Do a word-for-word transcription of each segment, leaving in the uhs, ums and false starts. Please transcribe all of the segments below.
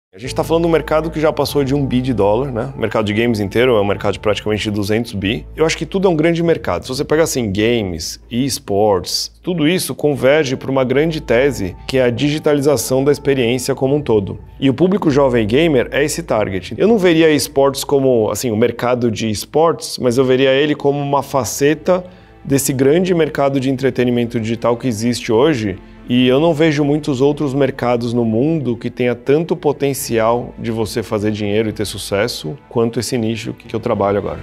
A gente está falando de um mercado que já passou de um bi de dólar, né? O mercado de games inteiro é um mercado de praticamente duzentos bi. Eu acho que tudo é um grande mercado. Se você pegar assim, games, e-sports, tudo isso converge para uma grande tese que é a digitalização da experiência como um todo. E o público jovem gamer é esse target. Eu não veria esportes como, assim, o mercado de esportes, mas eu veria ele como uma faceta desse grande mercado de entretenimento digital que existe hoje. E eu não vejo muitos outros mercados no mundo que tenha tanto potencial de você fazer dinheiro e ter sucesso quanto esse nicho que eu trabalho agora.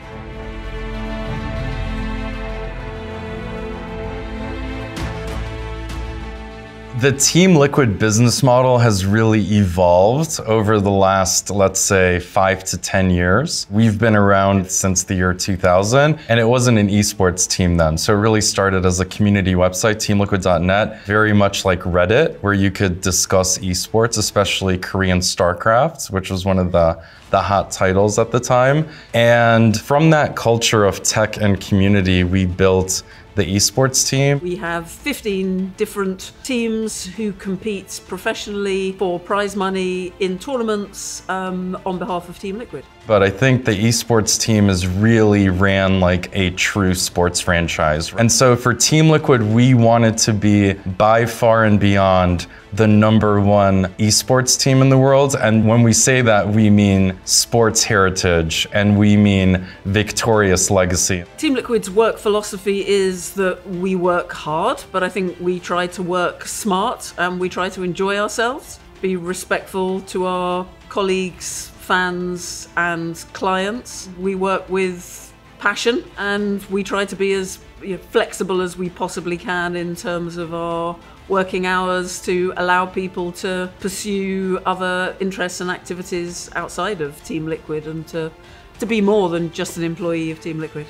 The Team Liquid business model has really evolved over the last, let's say, five to ten years. We've been around since the year two thousand, and it wasn't an esports team then. So it really started as a community website, team liquid dot net, very much like Reddit, where you could discuss esports, especially Korean StarCraft, which was one of the, the hot titles at the time. And from that culture of tech and community, we built the esports team. We have fifteen different teams who compete professionally for prize money in tournaments um, on behalf of Team Liquid. But I think the esports team is really ran like a true sports franchise. And so for Team Liquid, we wanted to be by far and beyond the number one esports team in the world. And when we say that, we mean sports heritage and we mean victorious legacy. Team Liquid's work philosophy is that we work hard, but I think we try to work smart and we try to enjoy ourselves, be respectful to our colleagues, fans and clients. We work with passion and we try to be as you know, flexible as we possibly can in terms of our working hours to allow people to pursue other interests and activities outside of Team Liquid and to, to be more than just an employee of Team Liquid.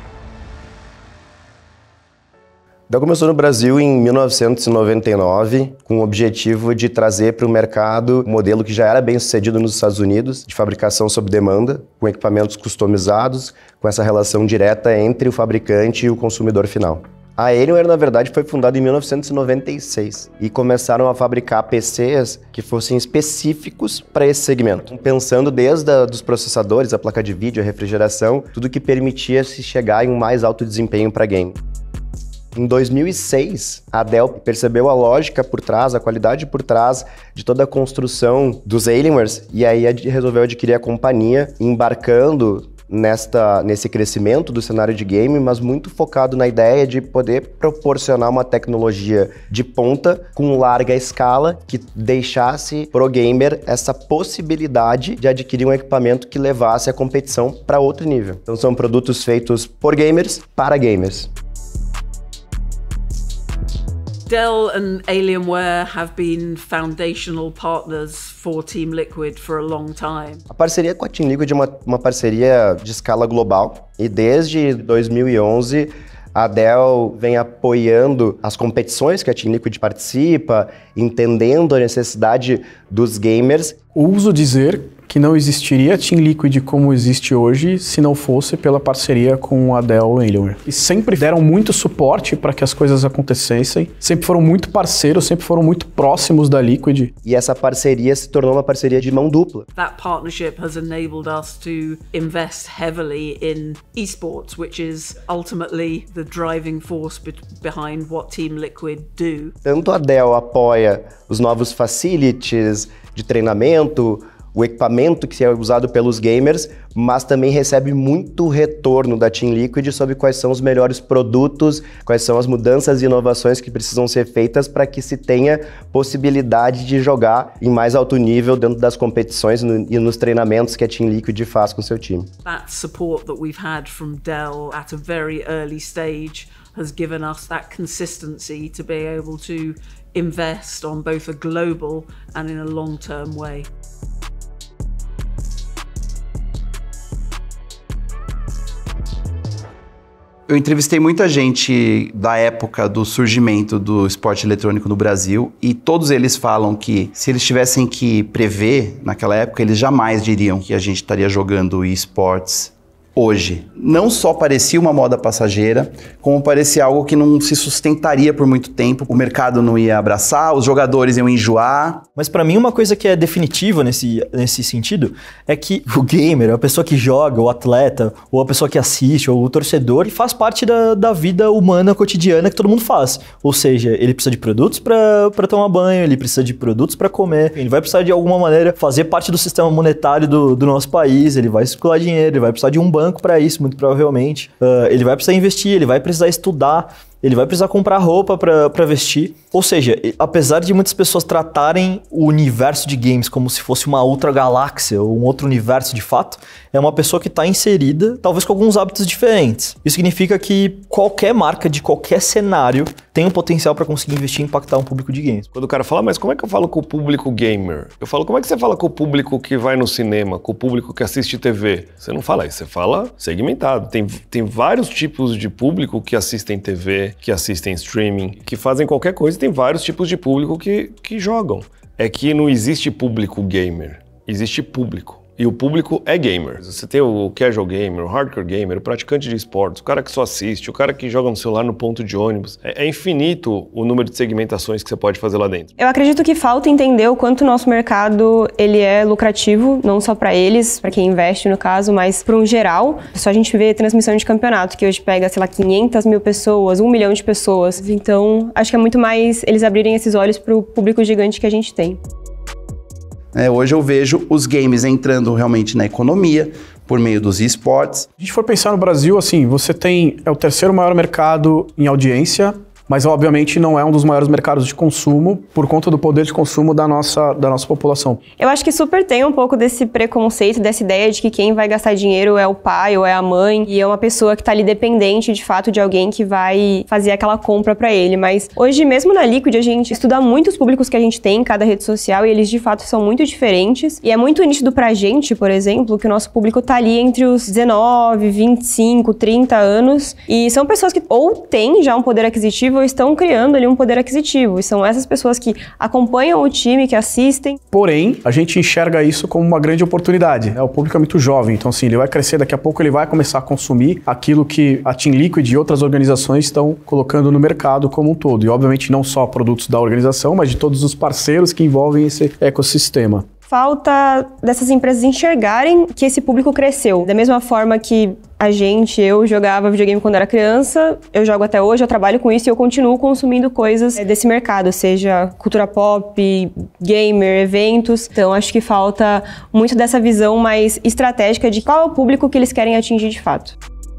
A Dell começou no Brasil em mil novecentos e noventa e nove com o objetivo de trazer para o mercado um modelo que já era bem sucedido nos Estados Unidos, de fabricação sob demanda, com equipamentos customizados, com essa relação direta entre o fabricante e o consumidor final. A Alienware, na verdade, foi fundada em mil novecentos e noventa e seis e começaram a fabricar P Cs que fossem específicos para esse segmento, pensando desde a, dos processadores, a placa de vídeo, a refrigeração, tudo que permitia se chegar em um mais alto desempenho para game. Em dois mil e seis, a Dell percebeu a lógica por trás, a qualidade por trás de toda a construção dos Alienwares e aí resolveu adquirir a companhia, embarcando nesta, nesse crescimento do cenário de game, mas muito focado na ideia de poder proporcionar uma tecnologia de ponta com larga escala que deixasse pro gamer essa possibilidade de adquirir um equipamento que levasse a competição para outro nível. Então são produtos feitos por gamers para gamers. Dell and Alienware have been foundational partners for Team Liquid for a long time. A parceria com a Team Liquid é uma, uma parceria de escala global e desde dois mil e onze a Dell vem apoiando as competições que a Team Liquid participa, entendendo a necessidade dos gamers. Ouso dizer que não existiria Team Liquid como existe hoje se não fosse pela parceria com a Dell e Alienware. E sempre deram muito suporte para que as coisas acontecessem, sempre foram muito parceiros, sempre foram muito próximos da Liquid. E essa parceria se tornou uma parceria de mão dupla. That partnership has enabled us to invest heavily in esports, which is ultimately the driving force be behind what Team Liquid do. Tanto a Dell apoia os novos facilities de treinamento, o equipamento que é usado pelos gamers, mas também recebe muito retorno da Team Liquid sobre quais são os melhores produtos, quais são as mudanças e inovações que precisam ser feitas para que se tenha possibilidade de jogar em mais alto nível dentro das competições no, e nos treinamentos que a Team Liquid faz com seu time. That support that we've had from Dell at a very early stage has given us that consistency to be able to invest on both a global and in a long-term way. Eu entrevistei muita gente da época do surgimento do esporte eletrônico no Brasil e todos eles falam que se eles tivessem que prever naquela época, eles jamais diriam que a gente estaria jogando esportes hoje. Não só parecia uma moda passageira, como parecia algo que não se sustentaria por muito tempo. O mercado não ia abraçar, os jogadores iam enjoar. Mas pra mim uma coisa que é definitiva nesse, nesse sentido é que o gamer, a pessoa que joga, o atleta, ou a pessoa que assiste, ou o torcedor, faz parte da, da vida humana cotidiana que todo mundo faz. Ou seja, ele precisa de produtos pra, pra tomar banho, ele precisa de produtos pra comer, ele vai precisar de alguma maneira fazer parte do sistema monetário do, do nosso país, ele vai circular dinheiro, ele vai precisar de um banco para isso, muito provavelmente. Uh, ele vai precisar investir, ele vai precisar estudar, ele vai precisar comprar roupa para vestir. Ou seja, apesar de muitas pessoas tratarem o universo de games como se fosse uma outra galáxia ou um outro universo de fato, é uma pessoa que está inserida, talvez com alguns hábitos diferentes. Isso significa que qualquer marca de qualquer cenário tem um potencial para conseguir investir e impactar um público de games. Quando o cara fala, mas como é que eu falo com o público gamer? Eu falo, como é que você fala com o público que vai no cinema, com o público que assiste T V? Você não fala isso, você fala segmentado. Tem, tem vários tipos de público que assistem T V, que assistem streaming, que fazem qualquer coisa, tem vários tipos de público que, que jogam. É que não existe público gamer, existe público. E o público é gamer. Você tem o casual gamer, o hardcore gamer, o praticante de esportes, o cara que só assiste, o cara que joga no celular no ponto de ônibus. É, é infinito o número de segmentações que você pode fazer lá dentro. Eu acredito que falta entender o quanto o nosso mercado ele é lucrativo, não só para eles, para quem investe no caso, mas para um geral. Só a gente vê transmissão de campeonato, que hoje pega, sei lá, quinhentas mil pessoas, um milhão de pessoas. Então, acho que é muito mais eles abrirem esses olhos para o público gigante que a gente tem. É, hoje eu vejo os games entrando realmente na economia por meio dos esportes. Se a gente for pensar no Brasil, assim, você tem é o terceiro maior mercado em audiência, mas obviamente não é um dos maiores mercados de consumo por conta do poder de consumo da nossa, da nossa população. Eu acho que super tem um pouco desse preconceito, dessa ideia de que quem vai gastar dinheiro é o pai ou é a mãe e é uma pessoa que está ali dependente de fato de alguém que vai fazer aquela compra para ele. Mas hoje mesmo na Liquid a gente estuda muito os públicos que a gente tem em cada rede social e eles de fato são muito diferentes. E é muito nítido pra gente, por exemplo, que o nosso público tá ali entre os dezenove, vinte e cinco, trinta anos e são pessoas que ou têm já um poder aquisitivo ou estão criando ali um poder aquisitivo. E são essas pessoas que acompanham o time, que assistem. Porém, a gente enxerga isso como uma grande oportunidade. É, o público é muito jovem, então assim, ele vai crescer, daqui a pouco ele vai começar a consumir aquilo que a Team Liquid e outras organizações estão colocando no mercado como um todo. E obviamente não só produtos da organização, mas de todos os parceiros que envolvem esse ecossistema. Falta dessas empresas enxergarem que esse público cresceu. Da mesma forma que a gente, eu jogava videogame quando era criança, eu jogo até hoje, eu trabalho com isso e eu continuo consumindo coisas desse mercado, seja cultura pop, gamer, eventos. Então acho que falta muito dessa visão mais estratégica de qual é o público que eles querem atingir de fato.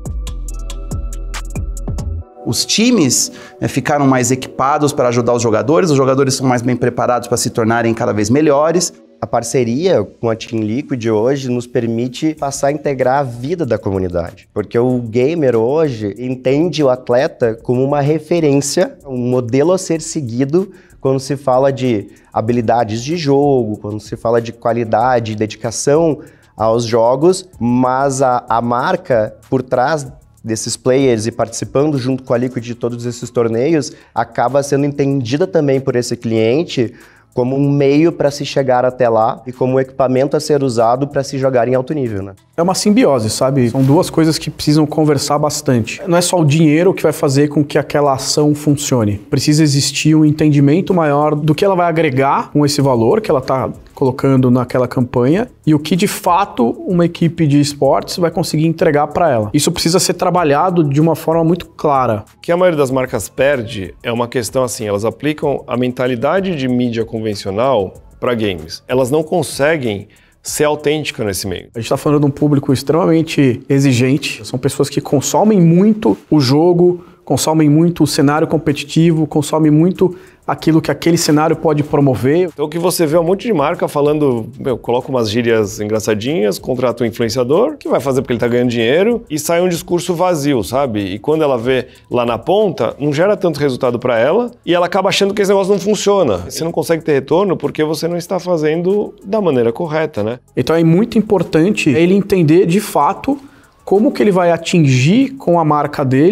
Os times né, ficaram mais equipados para ajudar os jogadores, os jogadores são mais bem preparados para se tornarem cada vez melhores. A parceria com a Team Liquid hoje nos permite passar a integrar a vida da comunidade. Porque o gamer hoje entende o atleta como uma referência, um modelo a ser seguido quando se fala de habilidades de jogo, quando se fala de qualidade e dedicação aos jogos, mas a, a marca por trás desses players e participando junto com a Liquid de todos esses torneios acaba sendo entendida também por esse cliente como um meio para se chegar até lá e como um equipamento a ser usado para se jogar em alto nível, né? É uma simbiose, sabe? São duas coisas que precisam conversar bastante. Não é só o dinheiro que vai fazer com que aquela ação funcione. Precisa existir um entendimento maior do que ela vai agregar com esse valor que ela está colocando naquela campanha e o que de fato uma equipe de esportes vai conseguir entregar para ela. Isso precisa ser trabalhado de uma forma muito clara. O que a maioria das marcas perde é uma questão assim, elas aplicam a mentalidade de mídia convencional para games. Elas não conseguem ser autêntica nesse meio. A gente está falando de um público extremamente exigente. São pessoas que consomem muito o jogo, consomem muito o cenário competitivo, consomem muito aquilo que aquele cenário pode promover. Então o que você vê é um monte de marca falando, meu, coloca umas gírias engraçadinhas, contrata um influenciador, que vai fazer porque ele tá ganhando dinheiro, e sai um discurso vazio, sabe? E quando ela vê lá na ponta, não gera tanto resultado para ela, e ela acaba achando que esse negócio não funciona. Você não consegue ter retorno porque você não está fazendo da maneira correta, né? Então é muito importante ele entender de fato como que ele vai atingir com a marca dele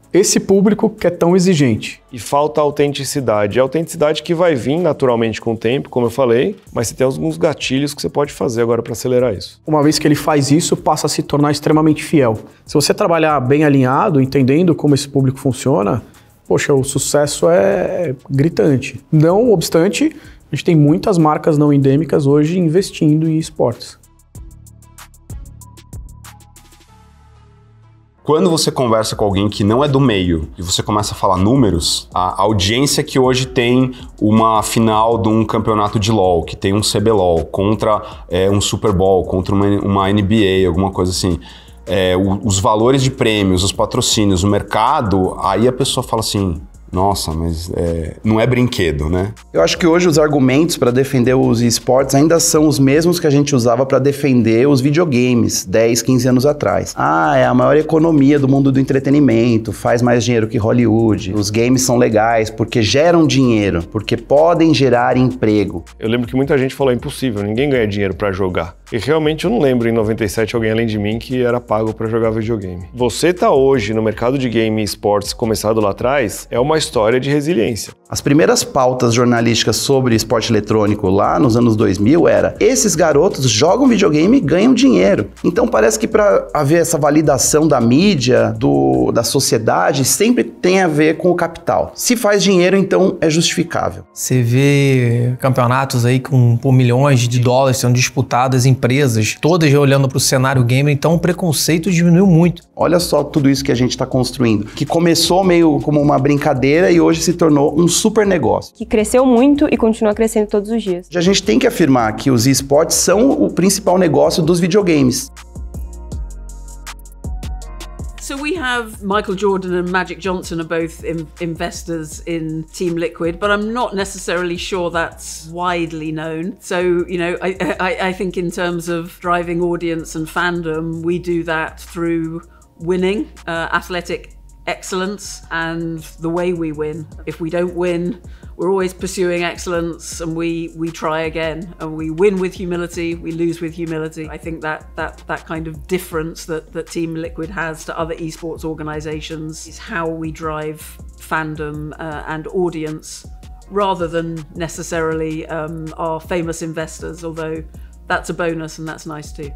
esse público que é tão exigente. E falta autenticidade. A autenticidade que vai vir naturalmente com o tempo, como eu falei, mas você tem alguns gatilhos que você pode fazer agora para acelerar isso. Uma vez que ele faz isso, passa a se tornar extremamente fiel. Se você trabalhar bem alinhado, entendendo como esse público funciona, poxa, o sucesso é gritante. Não obstante, a gente tem muitas marcas não endêmicas hoje investindo em esportes. Quando você conversa com alguém que não é do meio e você começa a falar números, a audiência que hoje tem uma final de um campeonato de LoL, que tem um C B LoL, contra é, um Super Bowl, contra uma, uma N B A, alguma coisa assim, é, o, os valores de prêmios, os patrocínios, o mercado, aí a pessoa fala assim... Nossa, mas é, não é brinquedo, né? Eu acho que hoje os argumentos para defender os esportes ainda são os mesmos que a gente usava para defender os videogames dez, quinze anos atrás. Ah, é a maior economia do mundo do entretenimento, faz mais dinheiro que Hollywood. Os games são legais porque geram dinheiro, porque podem gerar emprego. Eu lembro que muita gente falou, é impossível, ninguém ganha dinheiro para jogar. E realmente eu não lembro em noventa e sete alguém além de mim que era pago para jogar videogame. Você tá hoje no mercado de game e esportes começado lá atrás, é uma história de resiliência. As primeiras pautas jornalísticas sobre esporte eletrônico lá nos anos dois mil era: esses garotos jogam videogame e ganham dinheiro. Então parece que para haver essa validação da mídia, do, da sociedade, sempre tem a ver com o capital. Se faz dinheiro, então é justificável. Você vê campeonatos aí com por milhões de dólares sendo disputadas, empresas todas olhando para o cenário gamer, então o preconceito diminuiu muito. Olha só tudo isso que a gente está construindo, que começou meio como uma brincadeira e hoje se tornou um super negócio. Que cresceu muito e continua crescendo todos os dias. A gente tem que afirmar que os esportes são o principal negócio dos videogames. So we have Michael Jordan and Magic Johnson are both in investors in Team Liquid, but I'm not necessarily sure that's widely known. So, you know, I, I, I think in terms of driving audience and fandom, we do that through winning, uh, athletic excellence, and the way we win. If we don't win, we're always pursuing excellence, and we we try again, and we win with humility, we lose with humility. I think that that that kind of difference that that Team Liquid has to other esports organizations is how we drive fandom uh, and audience, rather than necessarily um, our famous investors, although that's a bonus and that's nice too.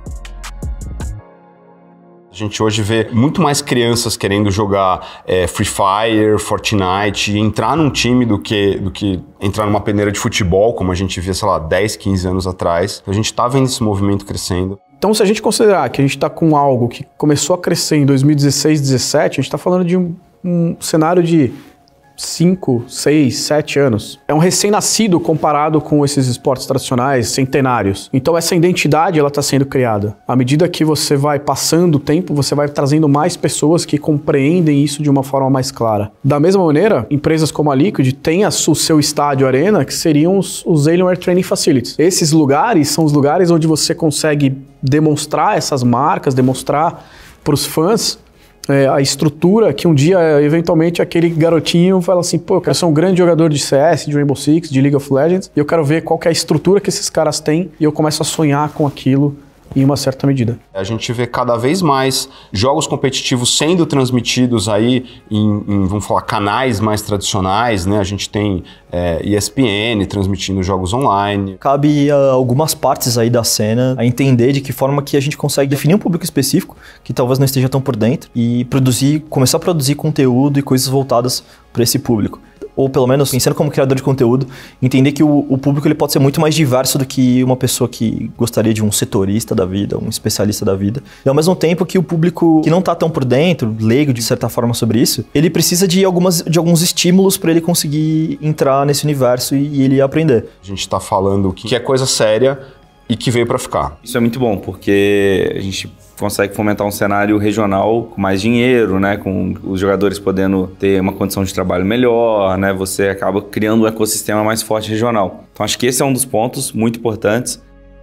A gente hoje vê muito mais crianças querendo jogar é, Free Fire, Fortnite, entrar num time do que, do que entrar numa peneira de futebol, como a gente via, sei lá, dez, quinze anos atrás. A gente tá vendo esse movimento crescendo. Então, se a gente considerar que a gente está com algo que começou a crescer em dois mil e dezesseis, dezessete, a gente está falando de um, um cenário de cinco, seis, sete anos. É um recém-nascido comparado com esses esportes tradicionais, centenários. Então essa identidade ela está sendo criada. À medida que você vai passando o tempo, você vai trazendo mais pessoas que compreendem isso de uma forma mais clara. Da mesma maneira, empresas como a Liquid têm o seu estádio arena, que seriam os, os Alienware Training Facilities. Esses lugares são os lugares onde você consegue demonstrar essas marcas, demonstrar para os fãs É, a estrutura que um dia, eventualmente, aquele garotinho fala assim, pô, eu quero ser um grande jogador de C S, de Rainbow Six, de League of Legends, e eu quero ver qual que é a estrutura que esses caras têm, e eu começo a sonhar com aquilo em uma certa medida. A gente vê cada vez mais jogos competitivos sendo transmitidos aí em, em vamos falar, canais mais tradicionais, né? A gente tem é, E S P N transmitindo jogos online. Cabe a algumas partes aí da cena a entender de que forma que a gente consegue definir um público específico, que talvez não esteja tão por dentro, e produzir, começar a produzir conteúdo e coisas voltadas para esse público. Ou pelo menos, pensando como criador de conteúdo, entender que o, o público ele pode ser muito mais diverso do que uma pessoa que gostaria de um setorista da vida, um especialista da vida. E ao mesmo tempo que o público que não está tão por dentro, leigo de certa forma sobre isso, ele precisa de, algumas, de alguns estímulos para ele conseguir entrar nesse universo e, e ele aprender. A gente está falando que é coisa séria e que veio para ficar. Isso é muito bom, porque a gente consegue fomentar um cenário regional com mais dinheiro, né? Com os jogadores podendo ter uma condição de trabalho melhor, né? Você acaba criando um ecossistema mais forte regional. Então acho que esse é um dos pontos muito importantes.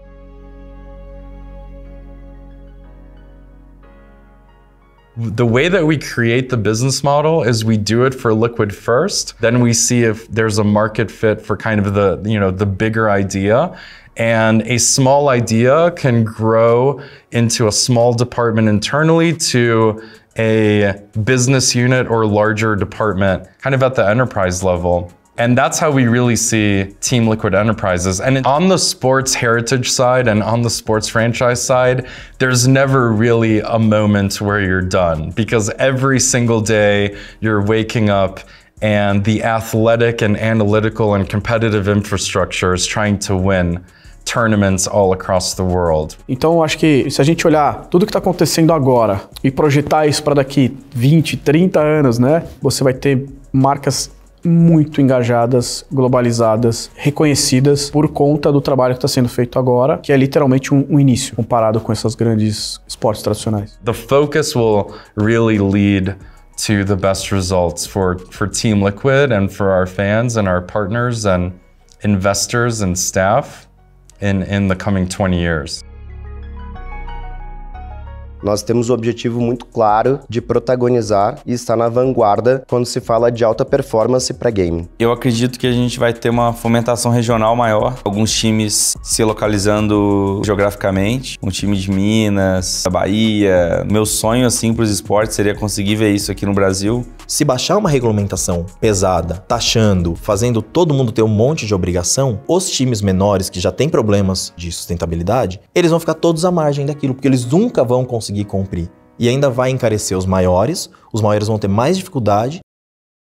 The way that we create the business model is we do it for Liquid first, then we see if there's a market fit for kind of the, you know, the bigger idea. And a small idea can grow into a small department internally to a business unit or larger department, kind of at the enterprise level. And that's how we really see Team Liquid Enterprises. And on the sports heritage side and on the sports franchise side, there's never really a moment where you're done, because every single day you're waking up and the athletic and analytical and competitive infrastructure is trying to win tournaments all across the world. Então, eu acho que se a gente olhar tudo que está acontecendo agora e projetar isso para daqui vinte, trinta anos, né? Você vai ter marcas muito engajadas, globalizadas, reconhecidas por conta do trabalho que está sendo feito agora, que é literalmente um, um início comparado com essas grandes esportes tradicionais. The focus will really lead to the best results for, for Team Liquid and for our fans and our partners and investors and staff in, in the coming twenty years. Nós temos o objetivo muito claro de protagonizar e estar na vanguarda quando se fala de alta performance para gaming. Eu acredito que a gente vai ter uma fomentação regional maior, alguns times se localizando geograficamente, um time de Minas, da Bahia. Meu sonho assim para os esportes seria conseguir ver isso aqui no Brasil. Se baixar uma regulamentação pesada, taxando, fazendo todo mundo ter um monte de obrigação, os times menores que já têm problemas de sustentabilidade, eles vão ficar todos à margem daquilo, porque eles nunca vão conseguir cumprir. E ainda vai encarecer os maiores, os maiores vão ter mais dificuldade